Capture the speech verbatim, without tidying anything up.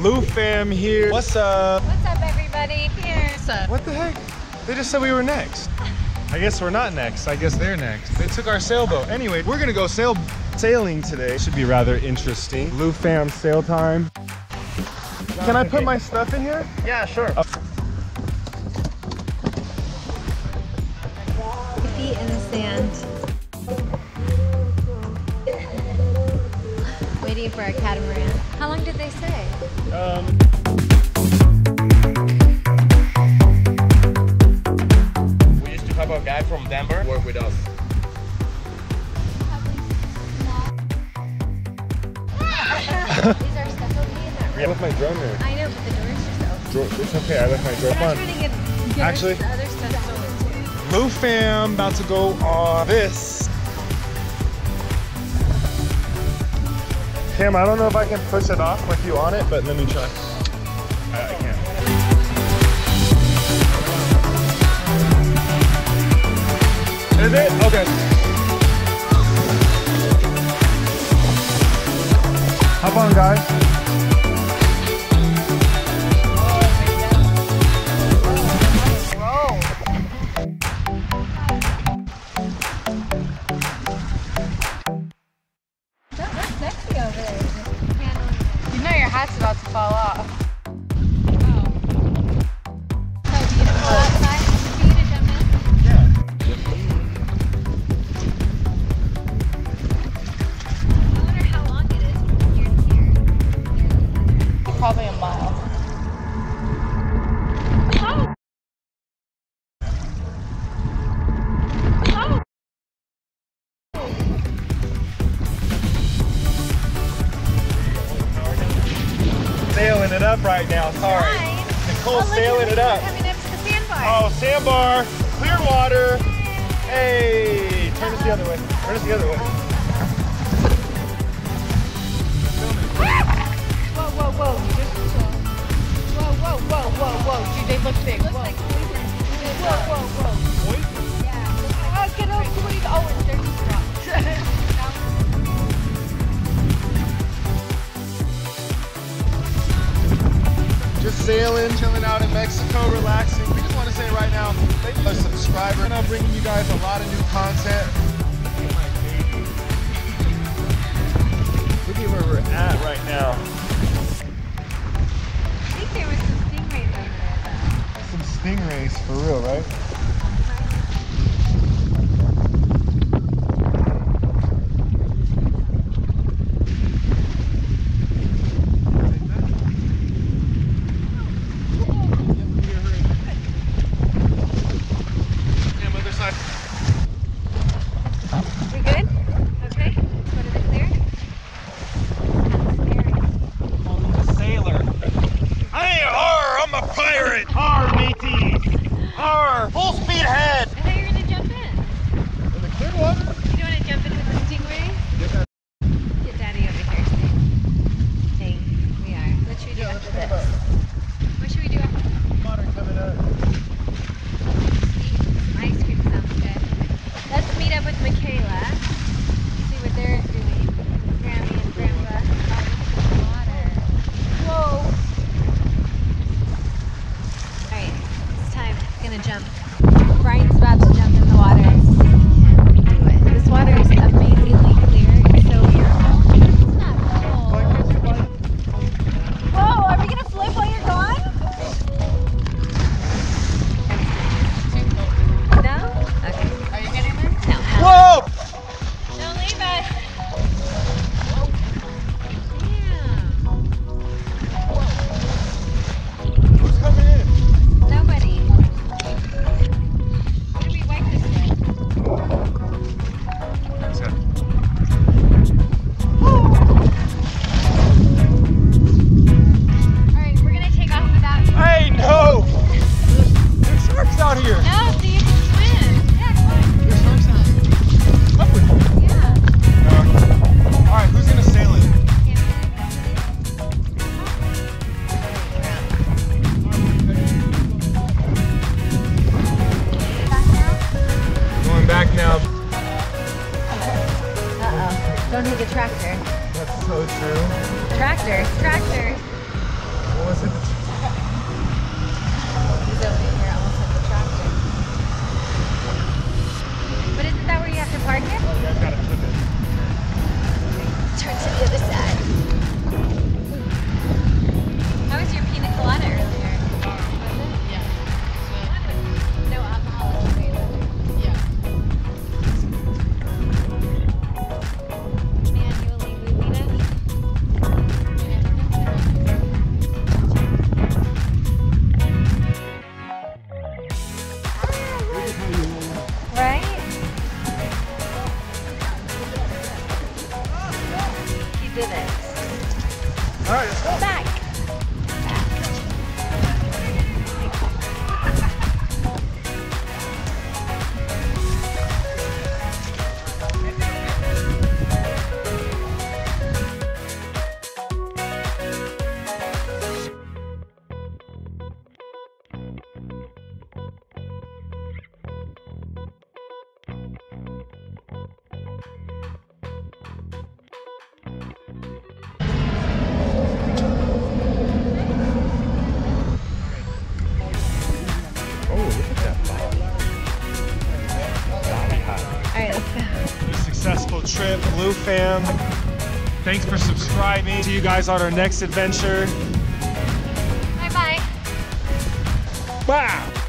Lou fam here. What's up? What's up, everybody? Here. What's up? What the heck? They just said we were next. I guess we're not next. I guess they're next. They took our sailboat. Anyway, we're gonna go sail sailing today. Should be rather interesting. Lou fam sail time. Can I put my stuff in here? Yeah, sure. Uh, Feet in the sand. Waiting for a catamaran. How long did they say? um, We used to have a guy from Denver work with us. Is our stuff okay in that I left my drone there. I know, but the door's just open. Dro- It's okay, I left my drone. Come I'm on. trying to get, get Actually- the other stuff going too. Lou fam about to go on this. Cam, I don't know if I can push it off with you on it, but let me try. I, I can't. Is it? Okay. Hop on, guys. That's sexy over there. Just handling it. You know your hat's about to fall off. So, do you go outside for you to jump in? Yeah. I wonder how long it is from here to here. Probably a mile. Oh! Oh! Sailing it up right now, sorry. Fine. Nicole's Oh, look sailing at it up. Oh, Coming up to the sandbar. Oh, sandbar, clear water. Hey, turn us the other way. Turn us the other way. Whoa, whoa, whoa. Just chill. Whoa, whoa, whoa, whoa, whoa. Dude, they look big. Looks Whoa. like poison. Whoa, whoa, whoa. Yeah. Looks like Oh, get over please. Oh, it's there's just rocks. Just sailing, chilling out in Mexico, relaxing. We just want to say right now, thank you for a subscriber. I'm bringing you guys a lot of new content. Look at where we're at right now. I think there was some stingrays over there, Some stingrays for real, right? Cam, other side. though. We good? Okay. Go to the clear. Kind of scary. Sailor. Hey, R, I'm a pirate. R, mateys. R, full speed ahead. I thought you were gonna jump in. In the clear water? You don't want to jump in with the stingray? Get Daddy over here. Dang, we are. What should we do after this? What should we do after this? Water coming up. Some ice cream sounds good. Let's meet up with Michaela. See what they're doing. Grammy and Grandpa out in the water. Whoa! Alright, it's time. It's gonna jump. Brian's about to jump in the water. Can't do it. little trip, Blue Fam. Thanks for subscribing. See you guys on our next adventure. Bye-bye. Wow.